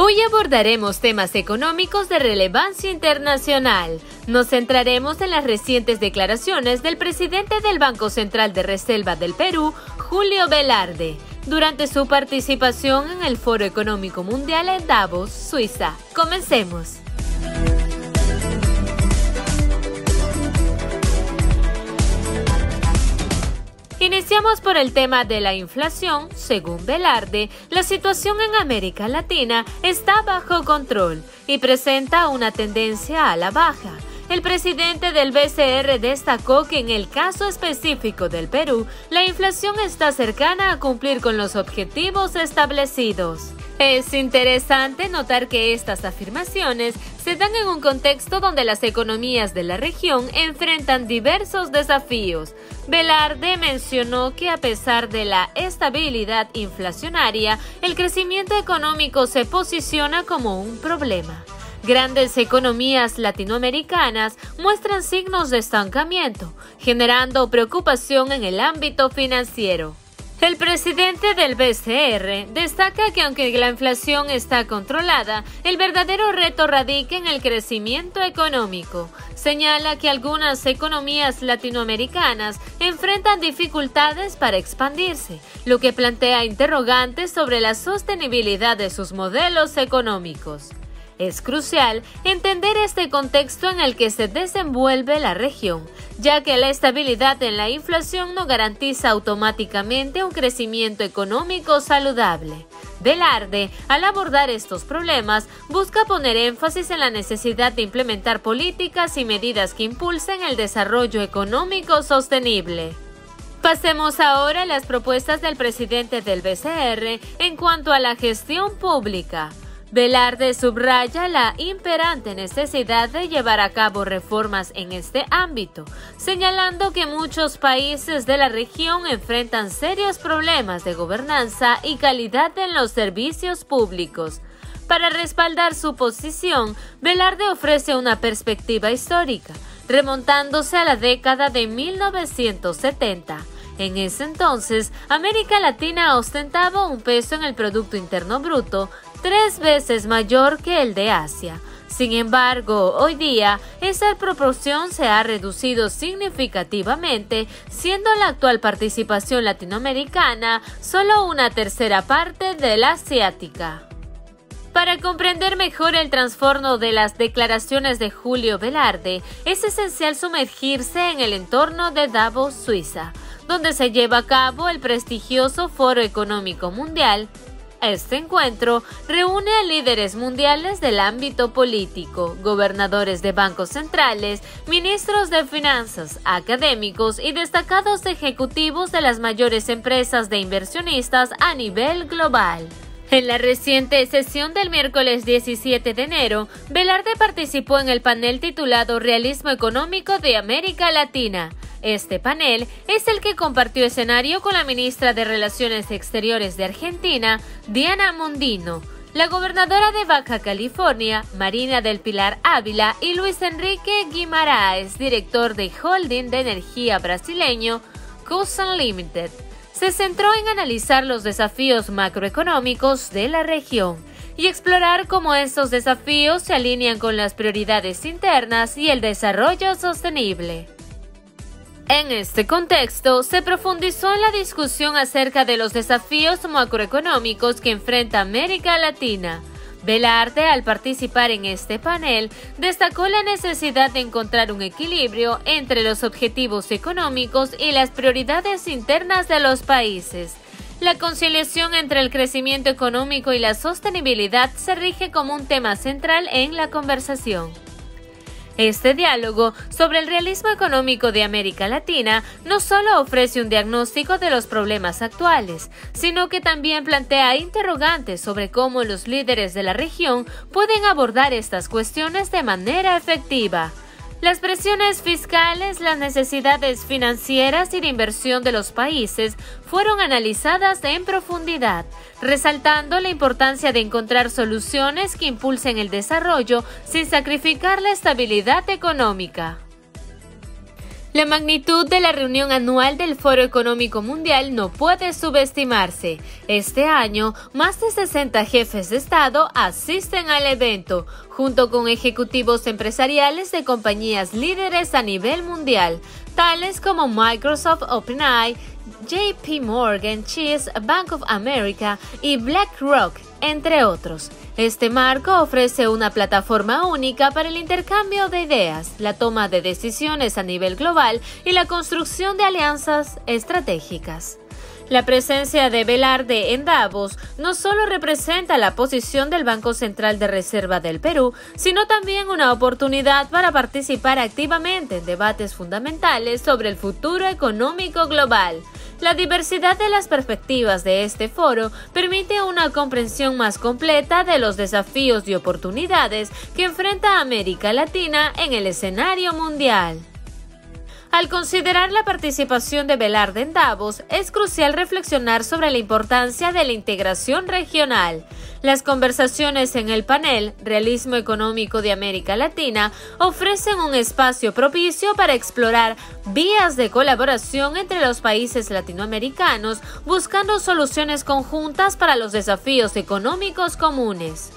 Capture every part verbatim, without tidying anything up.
Hoy abordaremos temas económicos de relevancia internacional. Nos centraremos en las recientes declaraciones del presidente del Banco Central de Reserva del Perú, Julio Velarde, durante su participación en el Foro Económico Mundial en Davos, Suiza. Comencemos. Iniciamos por el tema de la inflación. Según Velarde, la situación en América Latina está bajo control y presenta una tendencia a la baja. El presidente del B C R destacó que en el caso específico del Perú, la inflación está cercana a cumplir con los objetivos establecidos. Es interesante notar que estas afirmaciones se dan en un contexto donde las economías de la región enfrentan diversos desafíos. Velarde mencionó que a pesar de la estabilidad inflacionaria, el crecimiento económico se posiciona como un problema. Grandes economías latinoamericanas muestran signos de estancamiento, generando preocupación en el ámbito financiero. El presidente del B C R destaca que aunque la inflación está controlada, el verdadero reto radica en el crecimiento económico. Señala que algunas economías latinoamericanas enfrentan dificultades para expandirse, lo que plantea interrogantes sobre la sostenibilidad de sus modelos económicos. Es crucial entender este contexto en el que se desenvuelve la región, ya que la estabilidad en la inflación no garantiza automáticamente un crecimiento económico saludable. Velarde, al abordar estos problemas, busca poner énfasis en la necesidad de implementar políticas y medidas que impulsen el desarrollo económico sostenible. Pasemos ahora a las propuestas del presidente del B C R en cuanto a la gestión pública. Velarde subraya la imperante necesidad de llevar a cabo reformas en este ámbito, señalando que muchos países de la región enfrentan serios problemas de gobernanza y calidad en los servicios públicos. Para respaldar su posición, Velarde ofrece una perspectiva histórica, remontándose a la década de mil novecientos setenta. En ese entonces, América Latina ostentaba un peso en el Producto Interno Bruto tres veces mayor que el de Asia. Sin embargo, hoy día, esa proporción se ha reducido significativamente, siendo la actual participación latinoamericana solo una tercera parte de la asiática. Para comprender mejor el trasfondo de las declaraciones de Julio Velarde, es esencial sumergirse en el entorno de Davos, Suiza, donde se lleva a cabo el prestigioso Foro Económico Mundial. Este encuentro reúne a líderes mundiales del ámbito político, gobernadores de bancos centrales, ministros de finanzas, académicos y destacados ejecutivos de las mayores empresas de inversionistas a nivel global. En la reciente sesión del miércoles diecisiete de enero, Velarde participó en el panel titulado Realismo Económico de América Latina. Este panel es el que compartió escenario con la ministra de Relaciones Exteriores de Argentina, Diana Mondino, la gobernadora de Baja California, Marina del Pilar Ávila, y Luis Enrique Guimaraes, director de holding de energía brasileño, Cosan Limited. Se centró en analizar los desafíos macroeconómicos de la región y explorar cómo estos desafíos se alinean con las prioridades internas y el desarrollo sostenible. En este contexto, se profundizó en la discusión acerca de los desafíos macroeconómicos que enfrenta América Latina. Velarde, al participar en este panel, destacó la necesidad de encontrar un equilibrio entre los objetivos económicos y las prioridades internas de los países. La conciliación entre el crecimiento económico y la sostenibilidad se rige como un tema central en la conversación. Este diálogo sobre el realismo económico de América Latina no solo ofrece un diagnóstico de los problemas actuales, sino que también plantea interrogantes sobre cómo los líderes de la región pueden abordar estas cuestiones de manera efectiva. Las presiones fiscales, las necesidades financieras y de inversión de los países fueron analizadas en profundidad, resaltando la importancia de encontrar soluciones que impulsen el desarrollo sin sacrificar la estabilidad económica. La magnitud de la reunión anual del Foro Económico Mundial no puede subestimarse. Este año, más de sesenta jefes de Estado asisten al evento, junto con ejecutivos empresariales de compañías líderes a nivel mundial, tales como Microsoft, OpenAI, J P Morgan Chase, Bank of America y BlackRock, entre otros. Este marco ofrece una plataforma única para el intercambio de ideas, la toma de decisiones a nivel global y la construcción de alianzas estratégicas. La presencia de Velarde en Davos no solo representa la posición del Banco Central de Reserva del Perú, sino también una oportunidad para participar activamente en debates fundamentales sobre el futuro económico global. La diversidad de las perspectivas de este foro permite una comprensión más completa de los desafíos y oportunidades que enfrenta América Latina en el escenario mundial. Al considerar la participación de Velarde en Davos, es crucial reflexionar sobre la importancia de la integración regional. Las conversaciones en el panel Realismo Económico de América Latina ofrecen un espacio propicio para explorar vías de colaboración entre los países latinoamericanos, buscando soluciones conjuntas para los desafíos económicos comunes.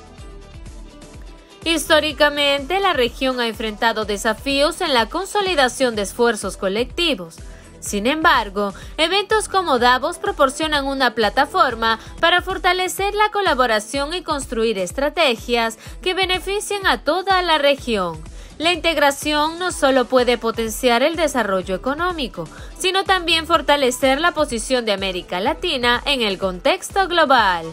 Históricamente, la región ha enfrentado desafíos en la consolidación de esfuerzos colectivos. Sin embargo, eventos como Davos proporcionan una plataforma para fortalecer la colaboración y construir estrategias que beneficien a toda la región. La integración no solo puede potenciar el desarrollo económico, sino también fortalecer la posición de América Latina en el contexto global.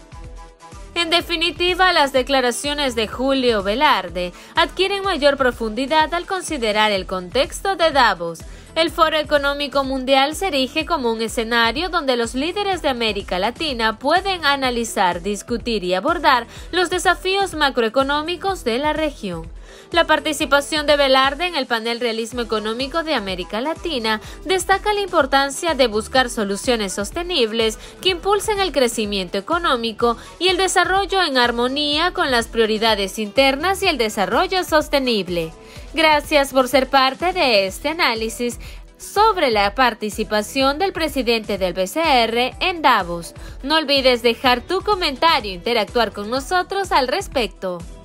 En definitiva, las declaraciones de Julio Velarde adquieren mayor profundidad al considerar el contexto de Davos. El Foro Económico Mundial se erige como un escenario donde los líderes de América Latina pueden analizar, discutir y abordar los desafíos macroeconómicos de la región. La participación de Velarde en el panel Realismo Económico de América Latina destaca la importancia de buscar soluciones sostenibles que impulsen el crecimiento económico y el desarrollo en armonía con las prioridades internas y el desarrollo sostenible. Gracias por ser parte de este análisis sobre la participación del presidente del B C R en Davos. No olvides dejar tu comentario e interactuar con nosotros al respecto.